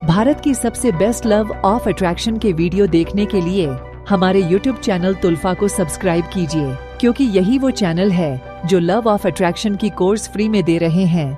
भारत की सबसे best law of attraction के वीडियो देखने के लिए हमारे YouTube चैनल तुल्फा को सब्सक्राइब कीजिए, क्योंकि यही वो चैनल है जो लव ऑफ अट्रैक्शन की कोर्स फ्री में दे रहे हैं।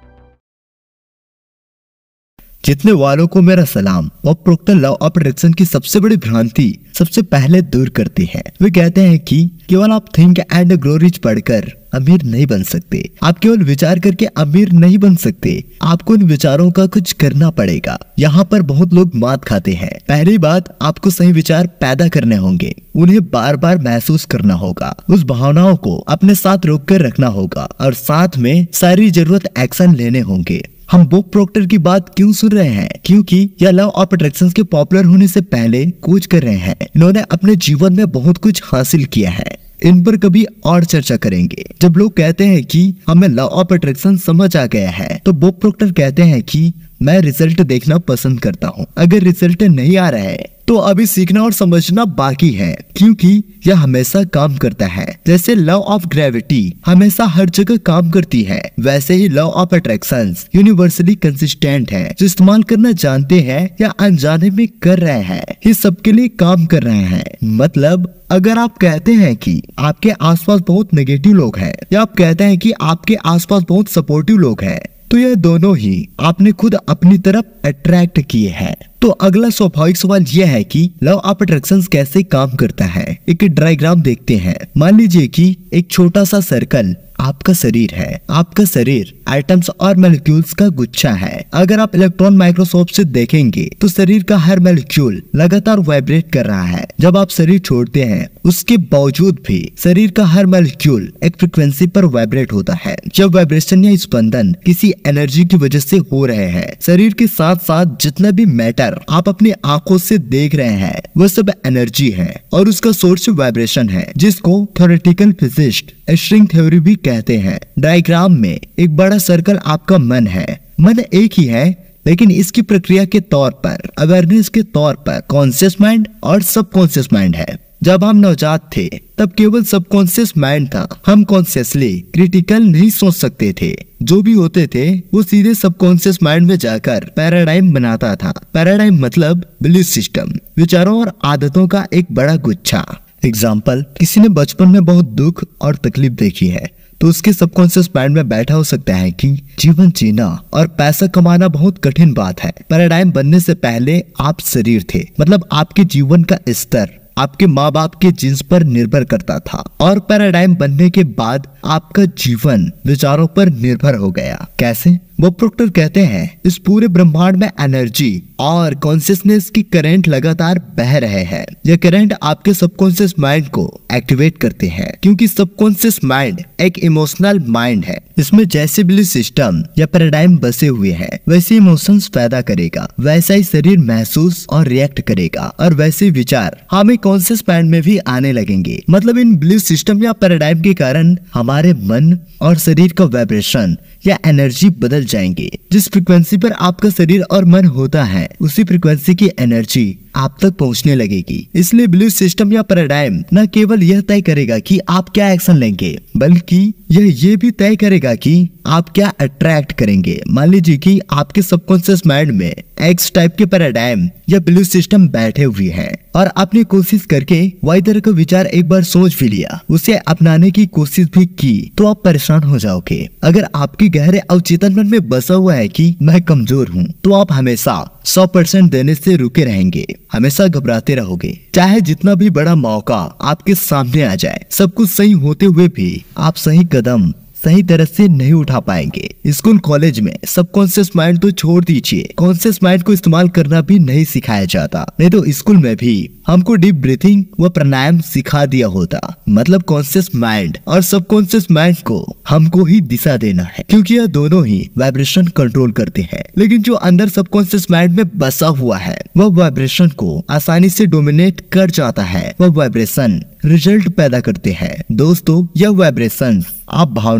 जितने वालों को मेरा सलाम। उपरोक्त लव ऑफ अट्रैक्शन की सबसे बड़ी भ्रांति सबसे पहले दूर करते हैं। वे कहते हैं कि केवल आप थिंक एंड ग्रो रिच पढ़कर अमीर नहीं बन सकते, आप केवल विचार करके अमीर नहीं बन सकते, आपको इन विचारों का कुछ करना पड़ेगा। यहाँ पर बहुत लोग मात खाते हैं। पहली बात, आपको सही विचार पैदा करने होंगे, उन्हें बार बार महसूस करना होगा, उस भावनाओं को अपने साथ रोक कर रखना होगा और साथ में सारी जरूरत एक्शन लेने होंगे। हम बुक प्रोक्टर की बात क्यों सुन रहे हैं? क्योंकि यह लव ऑफ अट्रैक्शन के पॉपुलर होने से पहले कूच कर रहे हैं। इन्होंने अपने जीवन में बहुत कुछ हासिल किया है। इन पर कभी और चर्चा करेंगे। जब लोग कहते हैं कि हमें लव ऑफ अट्रैक्शन समझ आ गया है, तो बुक प्रोक्टर कहते हैं कि मैं रिजल्ट देखना पसंद करता हूँ। अगर रिजल्ट नहीं आ रहा है तो अभी सीखना और समझना बाकी है, क्योंकि यह हमेशा काम करता है। जैसे लव ऑफ ग्रेविटी हमेशा हर जगह काम करती है, वैसे ही law of attraction universally consistent है। जो इस्तेमाल करना जानते हैं या अनजाने में कर रहे हैं, ये सबके लिए काम कर रहे हैं। मतलब अगर आप कहते हैं कि आपके आसपास बहुत नेगेटिव लोग हैं, या आप कहते हैं कि आपके आसपास बहुत सपोर्टिव लोग हैं, तो यह दोनों ही आपने खुद अपनी तरफ अट्रैक्ट किए हैं। तो अगला स्वाभाविक सवाल यह है कि लव ऑफ अट्रैक्शन कैसे काम करता है। एक डायग्राम देखते हैं। मान लीजिए कि एक छोटा सा सर्कल आपका शरीर है। आपका शरीर एटम्स और मॉलिक्यूल्स का गुच्छा है। अगर आप इलेक्ट्रॉन माइक्रोस्कोप से देखेंगे तो शरीर का हर मॉलिक्यूल लगातार वाइब्रेट कर रहा है। जब आप शरीर छोड़ते हैं, उसके बावजूद भी शरीर का हर मॉलिक्यूल एक फ्रिक्वेंसी पर वाइब्रेट होता है। जब वाइब्रेशन या स्पंदन किसी एनर्जी की वजह से हो रहे हैं, शरीर के साथ साथ जितना भी मैटर आप अपनी आंखों से देख रहे हैं, वह सब एनर्जी है और उसका सोर्स वाइब्रेशन है, जिसको थ्योरेटिकल फिजिस्ट स्ट्रिंग थ्योरी भी कहते हैं। डायग्राम में एक बड़ा सर्कल आपका मन है। मन एक ही है, लेकिन इसकी प्रक्रिया के तौर पर, अवेयरनेस के तौर पर कॉन्शियस माइंड और सबकॉन्शियस माइंड है। जब हम नवजात थे तब केवल सबकॉन्शियस माइंड था। हम कॉन्शियसली क्रिटिकल नहीं सोच सकते थे। जो भी होते थे वो सीधे सबकॉन्शियस माइंड में जाकर पैराडाइम बनाता था। पैराडाइम मतलब बिलीफ सिस्टम, विचारों और आदतों का एक बड़ा गुच्छा। एग्जाम्पल, किसी ने बचपन में बहुत दुख और तकलीफ देखी है, तो उसके सबकॉन्शियस माइंड में बैठा हो सकता है कि जीवन जीना और पैसा कमाना बहुत कठिन बात है। पैराडाइम बनने से पहले आप शरीर थे, मतलब आपके जीवन का स्तर आपके माँ बाप के जीन्स पर निर्भर करता था, और पैराडाइम बनने के बाद आपका जीवन विचारों पर निर्भर हो गया। कैसे? वो प्रोक्टर कहते हैं इस पूरे ब्रह्मांड में एनर्जी और कॉन्शियसनेस की करंट लगातार बह रहे हैं। यह करंट आपके सबकॉन्शियस माइंड को एक्टिवेट करते हैं, क्योंकि सबकॉन्शियस माइंड एक इमोशनल माइंड है। इसमें जैसे बिलीफ सिस्टम या पैराडाइम बसे हुए हैं, वैसे इमोशंस पैदा करेगा, वैसा ही शरीर महसूस और रिएक्ट करेगा, और वैसे विचार हमें कॉन्शियस माइंड में भी आने लगेंगे। मतलब इन बिलीफ सिस्टम या पैराडाइम के कारण हमारे मन और शरीर का वाइब्रेशन या एनर्जी बदल जाएंगे। जिस फ्रिक्वेंसी पर आपका शरीर और मन होता है, उसी फ्रिक्वेंसी की एनर्जी आप तक पहुंचने लगेगी। इसलिए बिलीफ सिस्टम या पैराडाइम न केवल यह तय करेगा कि आप क्या एक्शन लेंगे, बल्कि यह ये भी तय करेगा कि आप क्या अट्रैक्ट करेंगे। मान लीजिए कि आपके सबकॉन्शियस माइंड में एक्स टाइप के पैराडाइम या बिलीफ सिस्टम बैठे हुए हैं, और आपने कोशिश करके वाई तरह का विचार एक बार सोच भी लिया, उसे अपनाने की कोशिश भी की, तो आप परेशान हो जाओगे। अगर आपके गहरे अवचेतन मन में बसा हुआ है कि मैं कमजोर हूँ, तो आप हमेशा 100% देने से रुके रहेंगे, हमेशा घबराते रहोगे। चाहे जितना भी बड़ा मौका आपके सामने आ जाए, सब कुछ सही होते हुए भी आप सही कदम सही तरह से नहीं उठा पाएंगे। स्कूल कॉलेज में सबकॉन्शियस माइंड तो छोड़ दीजिए, कॉन्शियस माइंड को इस्तेमाल करना भी नहीं सिखाया जाता। नहीं तो स्कूल में भी हमको डीप ब्रीथिंग व प्राणायाम सिखा दिया होता। मतलब कॉन्शियस माइंड और सबकॉन्शियस माइंड को हमको ही दिशा देना है, क्योंकि यह दोनों ही वाइब्रेशन कंट्रोल करते हैं। लेकिन जो अंदर सबकॉन्शियस माइंड में बसा हुआ है, वह वाइब्रेशन को आसानी से डोमिनेट कर जाता है। वह वाइब्रेशन रिजल्ट पैदा करते हैं। दोस्तों, यह वाइब्रेशन आप भावनाओं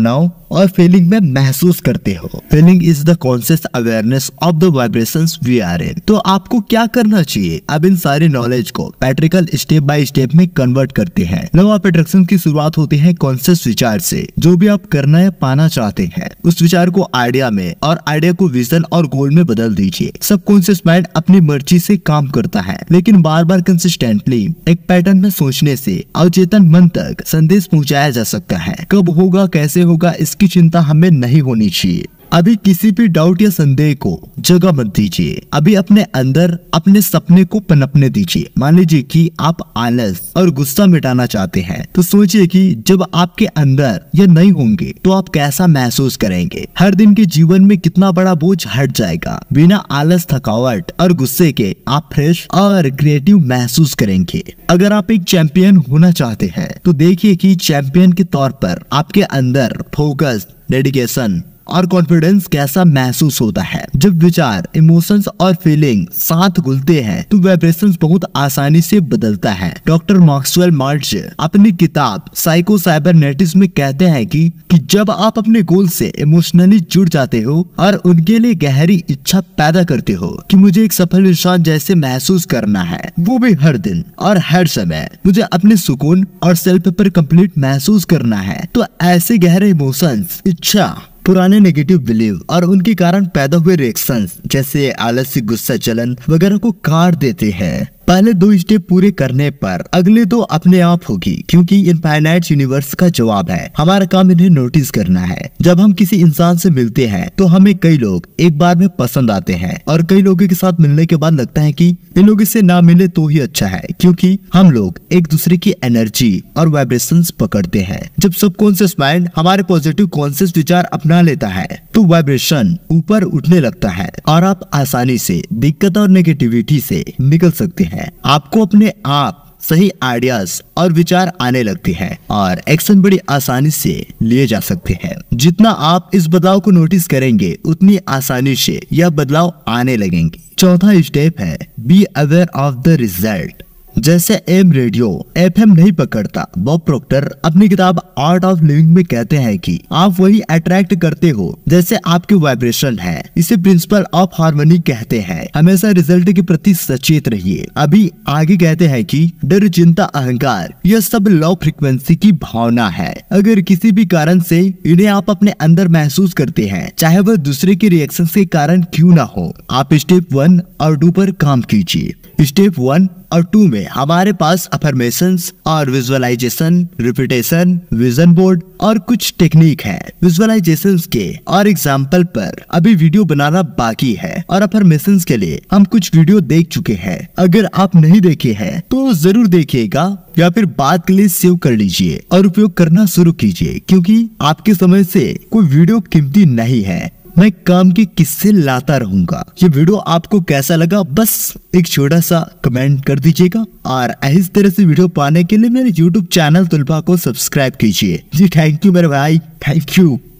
और फीलिंग में महसूस करते हो। Feeling is the conscious awareness of the vibrations we are in. तो आपको क्या करना चाहिए? अब इन सारी नॉलेज को प्रैक्टिकल स्टेप बाय स्टेप में कन्वर्ट करते हैं। लॉ ऑफ अट्रैक्शन की शुरुआत होती है कॉन्शियस विचार से। जो भी आप करना या पाना चाहते हैं उस विचार को आइडिया में और आइडिया को विजन और गोल में बदल दीजिए। सबकॉन्शियस माइंड अपनी मर्जी से काम करता है, लेकिन बार बार कंसिस्टेंटली एक पैटर्न में सोचने से अवचेतन मन तक संदेश पहुंचाया जा सकता है। कब होगा, कैसे होगा, इसकी चिंता हमें नहीं होनी चाहिए। अभी किसी भी डाउट या संदेह को जगह मत दीजिए। अभी अपने अंदर अपने सपने को पनपने दीजिए। मान लीजिए कि आप आलस और गुस्सा मिटाना चाहते हैं, तो सोचिए कि जब आपके अंदर ये नहीं होंगे तो आप कैसा महसूस करेंगे। हर दिन के जीवन में कितना बड़ा बोझ हट जाएगा। बिना आलस, थकावट और गुस्से के आप फ्रेश और क्रिएटिव महसूस करेंगे। अगर आप एक चैंपियन होना चाहते हैं तो देखिए कि चैंपियन के तौर पर आपके अंदर फोकस, डेडिकेशन और कॉन्फिडेंस कैसा महसूस होता है। जब विचार, इमोशंस और फीलिंग साथ घुलते हैं तो वाइब्रेशंस बहुत आसानी से बदलता है। डॉक्टर मैक्सवेल माल्ट्ज अपनी किताब साइको साइबरनेटिक्स में कहते हैं कि जब आप अपने गोल से इमोशनली जुड़ जाते हो और उनके लिए गहरी इच्छा पैदा करते हो कि मुझे एक सफल इंसान जैसे महसूस करना है, वो भी हर दिन और हर समय, मुझे अपने सुकून और सेल्फ पर कंप्लीट महसूस करना है, तो ऐसे गहरे इमोशंस, इच्छा, पुराने नेगेटिव बिलीव और उनके कारण पैदा हुए रिएक्शंस जैसे आलस्य, गुस्सा, जलन वगैरह को काट देते हैं। पहले 2 स्टेप पूरे करने पर अगले 2 अपने आप होगी, क्योंकि इनफाइनाइट यूनिवर्स का जवाब है। हमारा काम इन्हें नोटिस करना है। जब हम किसी इंसान से मिलते हैं तो हमें कई लोग एक बार में पसंद आते हैं और कई लोगों के साथ मिलने के बाद लगता है कि इन लोगों से ना मिले तो ही अच्छा है, क्योंकि हम लोग एक दूसरे की एनर्जी और वाइब्रेशंस पकड़ते हैं। जब सबकॉन्शियस माइंड हमारे पॉजिटिव कॉन्शियस विचार अपना लेता है तो वाइब्रेशन ऊपर उठने लगता है और आप आसानी से दिक्कत और नेगेटिविटी से निकल सकते हैं। आपको अपने आप सही आइडियाज और विचार आने लगते हैं और एक्शन बड़ी आसानी से लिए जा सकते हैं। जितना आप इस बदलाव को नोटिस करेंगे उतनी आसानी से यह बदलाव आने लगेंगे। चौथा स्टेप है be aware of the result. जैसे एम रेडियो FM नहीं पकड़ता, बॉब प्रोक्टर अपनी किताब आर्ट ऑफ लिविंग में कहते हैं कि आप वही अट्रैक्ट करते हो जैसे आपके वाइब्रेशन है। इसे प्रिंसिपल ऑफ हार्मनी कहते हैं। हमेशा रिजल्ट के प्रति सचेत रहिए। अभी आगे कहते हैं कि डर, चिंता, अहंकार यह सब लो फ्रीक्वेंसी की भावना है। अगर किसी भी कारण से इन्हें आप अपने अंदर महसूस करते हैं, चाहे वह दूसरे के रिएक्शन के कारण क्यों ना हो, आप स्टेप 1 और 2 पर काम कीजिए। स्टेप 1 और 2 में हमारे पास अफर्मेशंस और विजुअलाइजेशन, रिपीटेशन, विजन बोर्ड और कुछ टेक्निक है। विजुअलाइजेशंस के और एग्जाम्पल पर अभी वीडियो बनाना बाकी है और अफर्मेशंस के लिए हम कुछ वीडियो देख चुके हैं। अगर आप नहीं देखे हैं तो जरूर देखिएगा या फिर बाद के लिए सेव कर लीजिए और उपयोग करना शुरू कीजिए, क्योंकि आपके समय से कोई वीडियो कीमती नहीं है। मैं काम के किस्से लाता रहूंगा। ये वीडियो आपको कैसा लगा बस एक छोटा सा कमेंट कर दीजिएगा और इस तरह से वीडियो पाने के लिए मेरे YouTube चैनल तुल्फा को सब्सक्राइब कीजिए। जी थैंक यू मेरे भाई, थैंक यू।